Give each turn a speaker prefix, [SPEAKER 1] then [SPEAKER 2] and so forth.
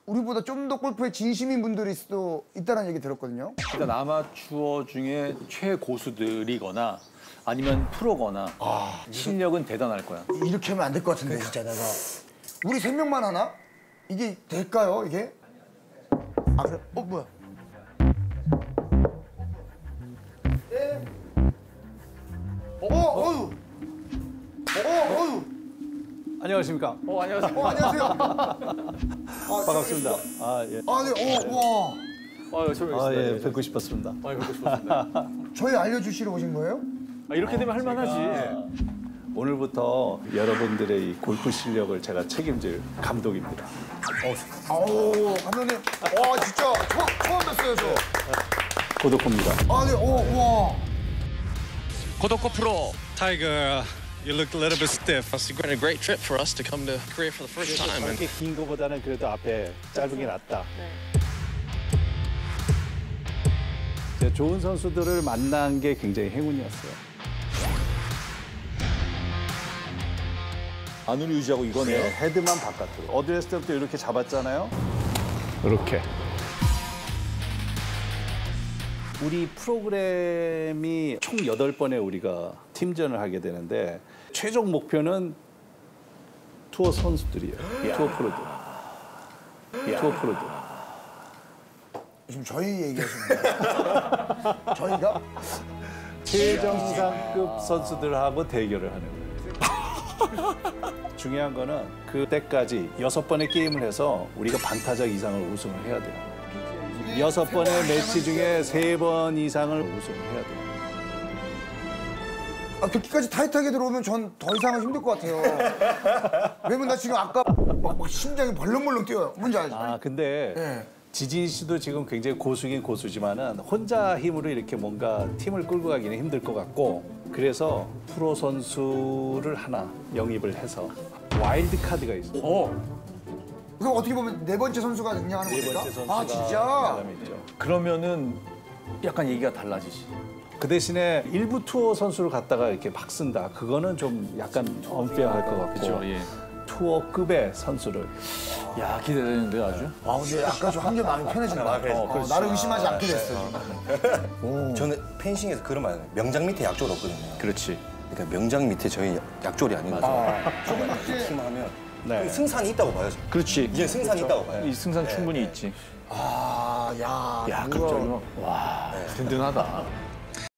[SPEAKER 1] 우리보다 좀 더 골프에 진심인 분들일 수도 있다는 얘기 들었거든요.
[SPEAKER 2] 일단 아마추어 중에 최고수들이거나 아니면 프로거나 실력은 대단할 거야.
[SPEAKER 1] 이렇게 하면 안 될 것 같은데 진짜 내가. 우리 3명만 하나? 이게 될까요 이게? 아 그래? 뭐야? 네. 어휴. 어휴.
[SPEAKER 3] 안녕하십니까?
[SPEAKER 2] 안녕하세요.
[SPEAKER 1] 안녕하세요.
[SPEAKER 3] 반갑습니다. 아, 예.
[SPEAKER 1] 네. 와.
[SPEAKER 2] 처음에
[SPEAKER 3] 예, 뵙고 싶었습니다.
[SPEAKER 2] 뵙고 싶었습니다.
[SPEAKER 1] 저희 알려주시러 오신 거예요?
[SPEAKER 2] 이렇게 되면 할만하지.
[SPEAKER 3] 오늘부터 여러분들의 이 골프 실력을 제가 책임질 감독입니다.
[SPEAKER 1] 아우 감독님. 와 진짜 처음 뵀어요 저.
[SPEAKER 3] 고독호입니다.
[SPEAKER 1] 네. 와.
[SPEAKER 4] 고독고 프로.
[SPEAKER 5] Tiger, you looked a little bit stiff.
[SPEAKER 4] It's been a great trip for us to come to Korea for the first time. And
[SPEAKER 3] 이렇게 긴 거보다는 그래도 앞에 짧은 게 낫다. 제가 좋은 선수들을 만난 게 굉장히 행운이었어요.
[SPEAKER 2] 안으로 유지하고 이거네요.
[SPEAKER 3] 네, 헤드만 바깥으로. 어드레스 때부터 이렇게 잡았잖아요. 이렇게. 우리 프로그램이 총 8번에 우리가 팀전을 하게 되는데 최종 목표는 투어 선수들이에요. 투어 프로들. 투어 프로들.
[SPEAKER 1] 지금 저희 얘기하시는 거예요? 저희가?
[SPEAKER 3] 최정상급 선수들하고 대결을 하는 거예요. 중요한 거는 그때까지 6번의 게임을 해서 우리가 반타작 이상을 우승을 해야 돼요. 6번의 매치 중에 3번 이상을 우승을 해야 돼요.
[SPEAKER 1] 그렇게까지 타이트하게 들어오면 전 더 이상은 힘들 것 같아요. 왜냐면 나 지금 아까 막 심장이 벌렁벌렁 뛰어요. 뭔지 알죠?
[SPEAKER 3] 근데
[SPEAKER 1] 네.
[SPEAKER 3] 지진 씨도 지금 굉장히 고수긴 고수지만은 혼자 힘으로 이렇게 뭔가 팀을 끌고 가기는 힘들 것 같고 그래서 프로 선수를 하나 영입을 해서 와일드 카드가 있어요.
[SPEAKER 1] 그럼 어떻게 보면 4번째 선수가 등장하는
[SPEAKER 3] 네
[SPEAKER 1] 겁니까?
[SPEAKER 3] 번째 선수가
[SPEAKER 1] 진짜?
[SPEAKER 3] 사람이 있죠.
[SPEAKER 2] 그러면은 약간 얘기가 달라지지.
[SPEAKER 3] 그 대신에 일부 투어 선수를 갖다가 이렇게 막 쓴다. 그거는 좀 약간 언페어할 것 같고
[SPEAKER 2] 그죠, 예.
[SPEAKER 3] 투어급의 선수를
[SPEAKER 2] 야, 기대되는데 아주.
[SPEAKER 1] 근데 약간 좀 한결 마음이 편해진 것 같아. 나를 의심하지 않게 됐어, 지금.
[SPEAKER 6] 저는 펜싱에서 그런 말 해요. 명장 밑에 약졸 없거든요.
[SPEAKER 2] 그렇지.
[SPEAKER 6] 그러니까 명장 밑에 저희 약졸이 아니거든요.
[SPEAKER 1] 조금
[SPEAKER 6] 팀 하면
[SPEAKER 3] 네.
[SPEAKER 6] 승산이 있다고 봐요.
[SPEAKER 2] 그렇지.
[SPEAKER 6] 이제 승산이 있다고 봐요.
[SPEAKER 2] 이 승산 충분히 있지.
[SPEAKER 1] 야,
[SPEAKER 2] 야,
[SPEAKER 1] 그거.
[SPEAKER 2] 갑자기 와, 든든하다.